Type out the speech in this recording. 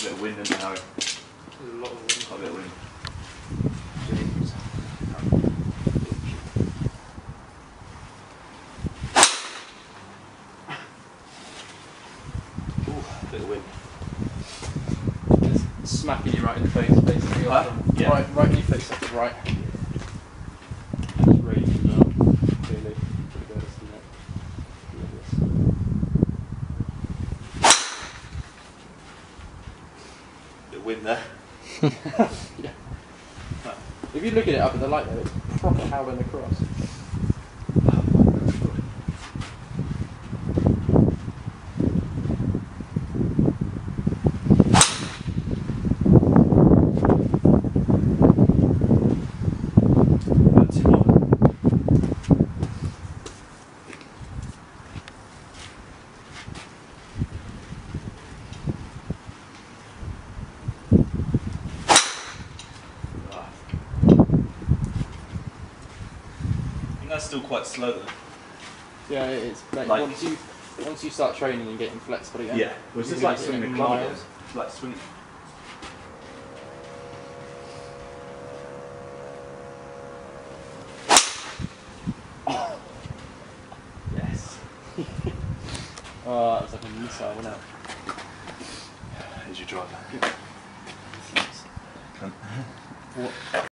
bit of wind in there, Harry. There's a lot of wind. Got a bit of wind. Ooh, bit of wind. It's smacking you right in the face, basically. Huh? Yeah. Right in your face, that's right. It's raging now, clearly. Pretty good, isn't it? Bit of wind there. Yeah. If you look at it up at the light though, it's proper howling across. Not too long. Ah. I think that's still quite slow though. Yeah, it is. Mate, Like- once you start training and getting flexible again. Yeah, well, it's you're just gonna like be swinging a hitting club again. miles. It's like swinging. Yes. Oh, that was like a missile, wasn't it? Here's your driver. What?